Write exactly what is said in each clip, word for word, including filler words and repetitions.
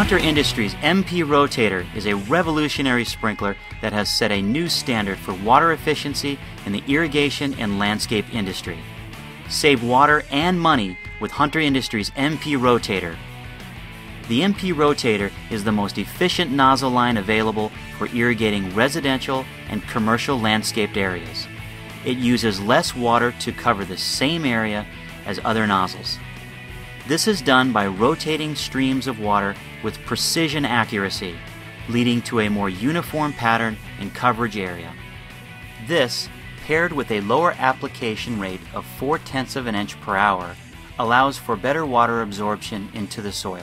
Hunter Industries M P Rotator is a revolutionary sprinkler that has set a new standard for water efficiency in the irrigation and landscape industry. Save water and money with Hunter Industries M P Rotator. The M P Rotator is the most efficient nozzle line available for irrigating residential and commercial landscaped areas. It uses less water to cover the same area as other nozzles. This is done by rotating streams of water with precision accuracy, leading to a more uniform pattern and coverage area. This, paired with a lower application rate of four tenths of an inch per hour, allows for better water absorption into the soil.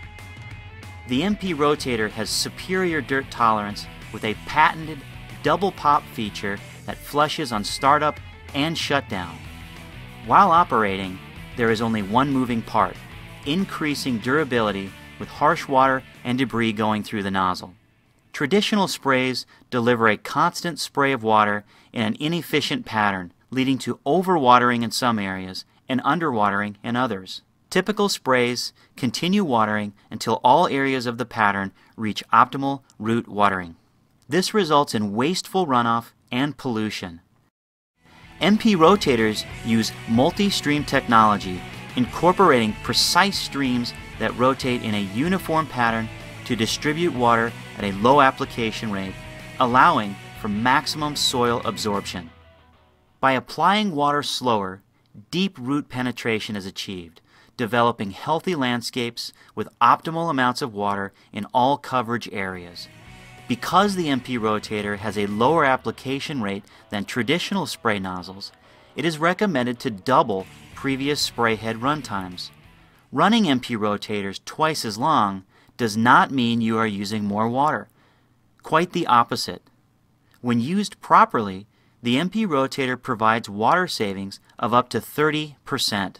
The M P Rotator has superior dirt tolerance with a patented double pop feature that flushes on startup and shutdown. While operating, there is only one moving part, increasing durability with harsh water and debris going through the nozzle. Traditional sprays deliver a constant spray of water in an inefficient pattern, leading to overwatering in some areas and underwatering in others. Typical sprays continue watering until all areas of the pattern reach optimal root watering. This results in wasteful runoff and pollution. M P Rotators use multi-stream technology, incorporating precise streams that rotate in a uniform pattern to distribute water at a low application rate, allowing for maximum soil absorption. By applying water slower, deep root penetration is achieved, developing healthy landscapes with optimal amounts of water in all coverage areas. Because the M P Rotator has a lower application rate than traditional spray nozzles, it is recommended to double previous spray head run times. Running M P Rotators twice as long does not mean you are using more water. Quite the opposite. When used properly, the M P Rotator provides water savings of up to thirty percent.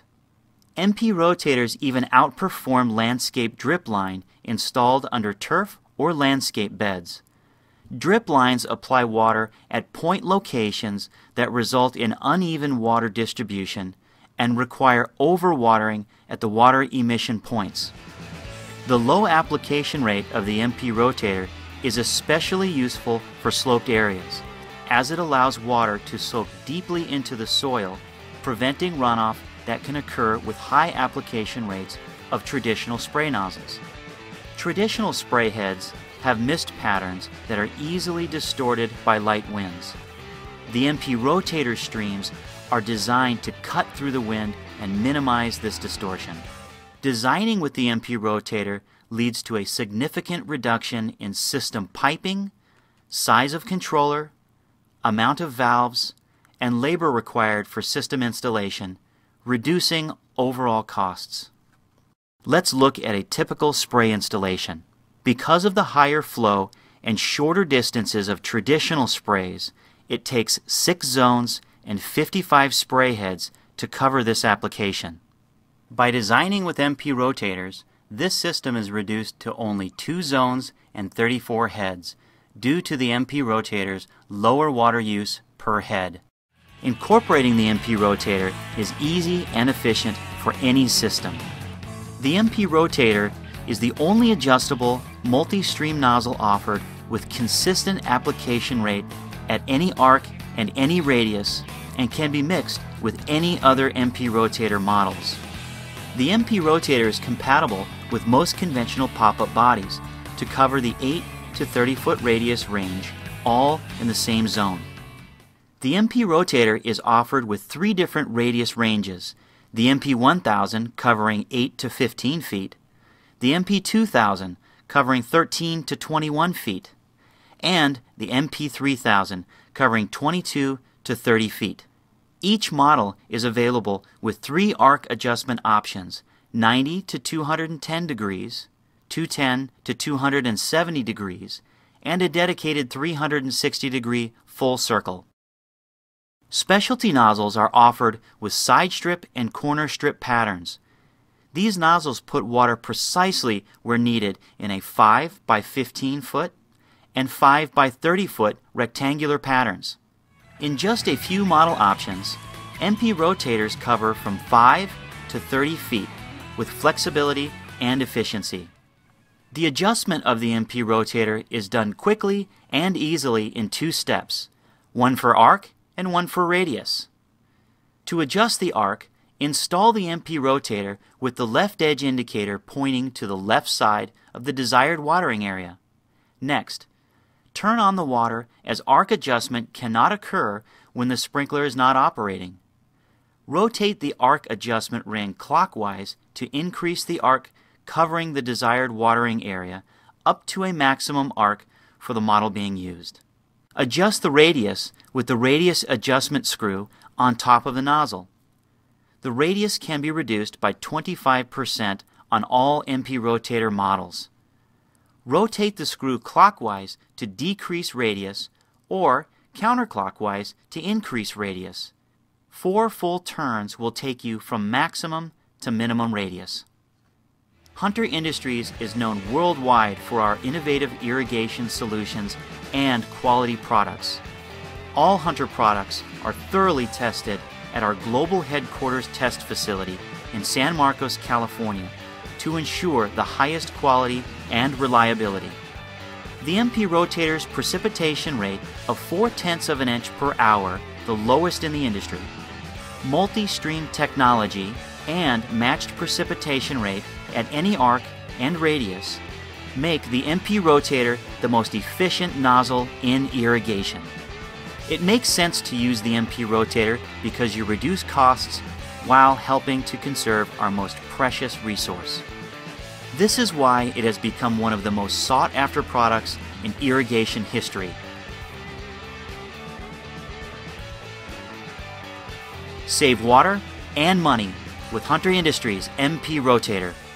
M P Rotators even outperform landscape drip line installed under turf or landscape beds. Drip lines apply water at point locations that result in uneven water distribution and require overwatering at the water emission points. The low application rate of the M P Rotator is especially useful for sloped areas, as it allows water to soak deeply into the soil, preventing runoff that can occur with high application rates of traditional spray nozzles. Traditional spray heads have mist patterns that are easily distorted by light winds. The M P Rotator streams are designed to cut through the wind and minimize this distortion. Designing with the M P Rotator leads to a significant reduction in system piping, size of controller, amount of valves, and labor required for system installation, reducing overall costs. Let's look at a typical spray installation. Because of the higher flow and shorter distances of traditional sprays, it takes six zones and fifty-five spray heads to cover this application. By designing with M P Rotators, this system is reduced to only two zones and thirty-four heads due to the M P Rotator's lower water use per head. Incorporating the M P Rotator is easy and efficient for any system. The M P Rotator is the only adjustable multi-stream nozzle offered with consistent application rate at any arc and any radius, and can be mixed with any other M P Rotator models. The M P Rotator is compatible with most conventional pop-up bodies to cover the eight to thirty foot radius range, all in the same zone. The M P Rotator is offered with three different radius ranges: the M P one thousand covering eight to fifteen feet, the M P two thousand covering thirteen to twenty-one feet, and the M P three thousand covering twenty-two to thirty feet. Each model is available with three arc adjustment options: ninety to two hundred ten degrees, two ten to two hundred seventy degrees, and a dedicated three hundred sixty degree full circle. Specialty nozzles are offered with side strip and corner strip patterns. These nozzles put water precisely where needed in a five by fifteen foot and five by thirty foot rectangular patterns. In just a few model options, M P Rotators cover from five to thirty feet with flexibility and efficiency. The adjustment of the M P Rotator is done quickly and easily in two steps, one for arc and one for radius. To adjust the arc, install the M P Rotator with the left edge indicator pointing to the left side of the desired watering area. Next, turn on the water as arc adjustment cannot occur when the sprinkler is not operating. Rotate the arc adjustment ring clockwise to increase the arc covering the desired watering area up to a maximum arc for the model being used. Adjust the radius with the radius adjustment screw on top of the nozzle. The radius can be reduced by twenty-five percent on all M P Rotator models. Rotate the screw clockwise to decrease radius or counterclockwise to increase radius. Four full turns will take you from maximum to minimum radius. Hunter Industries is known worldwide for our innovative irrigation solutions and quality products. All Hunter products are thoroughly tested at our global headquarters test facility in San Marcos, California, to ensure the highest quality and reliability. The M P Rotator's precipitation rate of four tenths of an inch per hour, the lowest in the industry, multi-stream technology, and matched precipitation rate at any arc and radius make the M P Rotator the most efficient nozzle in irrigation. It makes sense to use the M P Rotator because you reduce costs while helping to conserve our most precious resource. This is why it has become one of the most sought-after products in irrigation history. Save water and money with Hunter Industries M P Rotator.